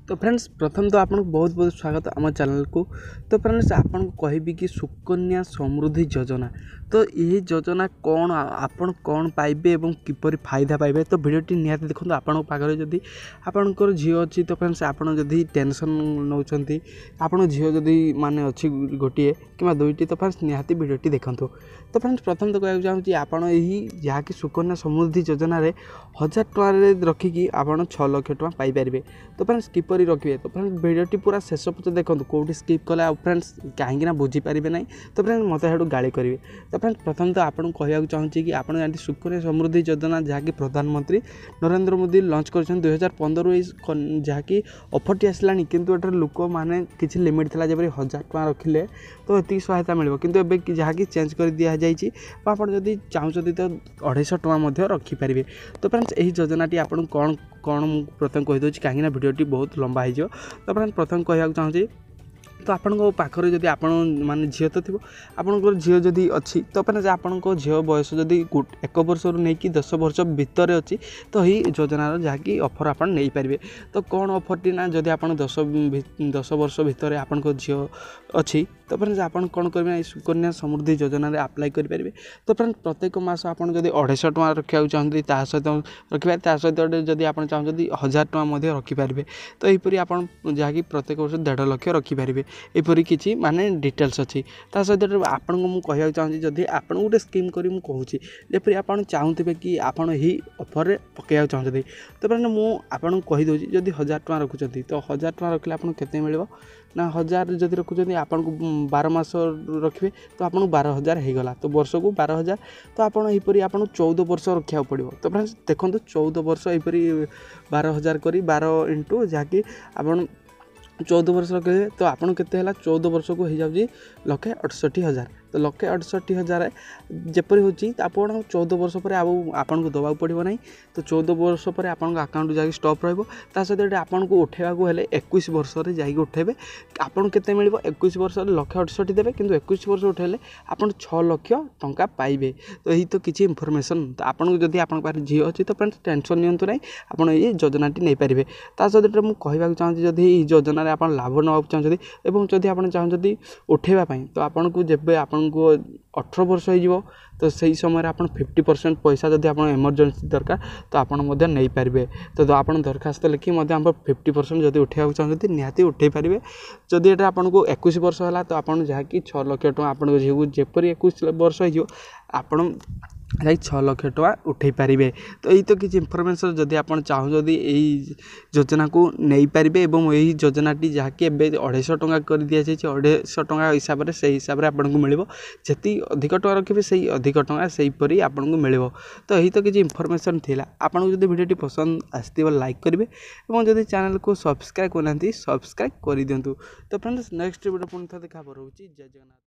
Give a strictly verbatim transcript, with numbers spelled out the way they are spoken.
तो फ्रेंड्स प्रथम तो आपको बहुत बहुत स्वागत आम चैनल को। तो फ्रेंड्स आपको कहबी कि सुकन्या समृद्धि योजना तो यही योजना कौन आपण कौन पाइबे एवं किपर फायदा पाइबे। तो भिडियोटी निहाती देखो आपण पाखे जदि आपणकर झील अच्छी तो फ्रेंड्स आपड़ जदि टेंशन नौकरी आपण झील जदि माने अच्छी गोटे कि दुईटी तो फ्रेंड्स निहाती भिडियोटी देखूँ। तो फ्रेंड्स प्रथम तो कहना चाहूँगी आपण यही जहाँकि सुकन्या समृद्धि योजना रे हजार टकर रखिकी आपड़ छः लक्ष टका पाइपर। तो फ्रेंड्स किपर रखिए तो फ्रेंड्स भिडियोटी पूरा शेष पच देखो कौटी स्किप कले फ्रेंड्स कहीं बुझीपारे ना तो फ्रेंड्स मत हेटू गाड़ी करेंगे। तो फ्रेंड्स प्रथम तो आपको कहूँ चाहूँगी कि आप जानते सुकन्या समृद्धि योजना जहाँकि प्रधानमंत्री नरेंद्र मोदी लॉन्च कर दुई हजार पंद्रह जहाँकि अफरटी आसला किंतु एटर लोक मैंने किसी लिमिट था जब हजार टका रखिले तो ये सहायता मिले किंतु एबे जहाँकि चेंज कर दि जाइए आप चाहते तो अढ़ाईश टका रखिपारे। तो फ्रेंड्स यही योजनाटी आपको कौन कौन मुझे प्रथम कहीदे कहीं भिडियोटी बहुत लंबा हो। तो फ्रेंड्स प्रथम कहूँ चाहूँगी तो आपण पाखरे जदि आपण माने झील तो थी आपंकर झील जदि अच्छी तो फ्रेंड्स आपण झील बयस जदि एक वर्ष रु नहीं कि दस वर्ष भितर अच्छी तो यही योजनार जहाँकि ऑफर आप नहीं पारे। तो कौन ऑफरटी ना जदि आप दस दस वर्ष भितर आपण झील अच्छी तो फ्रेंड्स आपन कौन करेंगे सुकन्या समृद्धि योजना रे अप्लाई करेंगे। तो फ्रेंड्स प्रत्येक मास आप जब अढ़ाईश टका रखा चाहते ता सहित रखिए ता सहित जब आप चाहते हजार टका रखिपारे। तो यहीपरी आप जहाँकि प्रत्येक वर्ष डेढ़ लक्ष रखिपारे एपरी किसी माने डिटेल्स अच्छी। ता सहित आपन को मुझे कहना चाहूँगी जदि आप गोटे स्कीम करी मुझे कहूँ जपरी आप चाहते कि आपड़ यही ऑफर में पकड़ा चाहते तो फ्रेंड्स मुझे आपको कहीदे जदि हजार टका रखुच्च तो हजार टका रखिले आपको केते मिल ना हजार जदि रखुच्च आपन को बारह मास रखिए तो आपको बारह हजार होगला तो वर्ष को बारह हजार तो आपरी आपको चौदह वर्ष रखा पड़ो। तो फ्रेंड्स देखो चौदह वर्ष यहीपरी बारह हजार कर बारह इंटू जहाँकि आप चौदह वर्ष रखे तो आपन के चौदह वर्ष को हो जाए लक्षे अड़सठी हजार। तो लक्षे अड़सठी हजार जपरी हो चौदह वर्ष पर आपन को दबा पड़ो ना तो चौदह वर्ष पर आप अकाउंट जा स्टॉप रहा सहित आपन को उठेवा हेल्ले इक्कीस वर्ष में जाइए उठेबे आपन के मिल इक्कीस वर्ष लक्षे अड़सठी देवे कि इक्कीस वर्ष उठेले आप छः लक्ष टंका पाइबे। तो यही तो किसी इनफॉरमेशन तो आपको जब आप झील अच्छी तो फ्रेंड्स टेंशन नियंतु ना आप ये योजनाटी नहीं पारे। ता सहित मुझे कहवाक चाहूँगी जब ये योजना आप लाभ ना चाहते और जब आप चाहते उठेबाई तो आपन को जब आप अठर वर्ष हो तो सही समय आप फिफ्टी परसेंट पैसा जब आप इमरजेंसी दरकार तो आप नहीं पारे। तो आप दरखास्त लिखी आप फिफ्टी परसेंट जब उठा चाहते निहाती उठे पारे। जदि ये आपको इक्कीस वर्ष है तो आप जहाँकि छः लक्ष टका आप झील जपरी इक्कीस वर्ष हो आप छः लक्ष टका उठे पारे। तो यही तो किसी इनफॉरमेशन जदि आप चाहते यही योजना को नहीं पारे और यही योजनाटी जहाँकि अढ़ाईश टका कर दि जाए अढ़ाईश टका हिसाब से हिसाब से आपको मिल जी अधिक टका रखिए से अधिक टका से हीपरी आपको मिल। तो यही तो किसी इनफॉरमेशन थी आपको जब भिडियोटी पसंद आसो लाइक करेंगे और जब चैनल को सब्सक्राइब करना सब्सक्राइब कर दिंतु। तो फ्रेंड्स नेक्स्ट वीडियो पुणी देखा रोचे जय जगन्नाथ।